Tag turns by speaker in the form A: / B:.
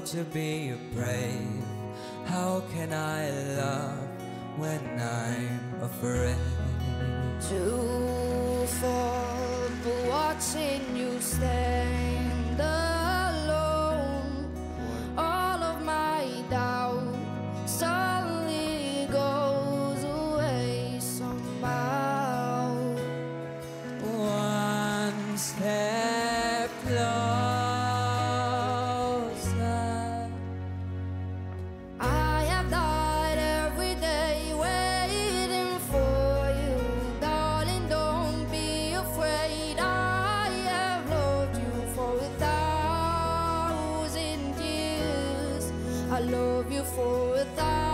A: to be brave. How can I love when I'm afraid?
B: To fall, but watching you stand alone, all of my doubt suddenly goes away somehow.
A: One step closer.
B: I have died every day waiting for you, darling, don't be afraid. I have loved you for 1,000 years. I love you for 1,000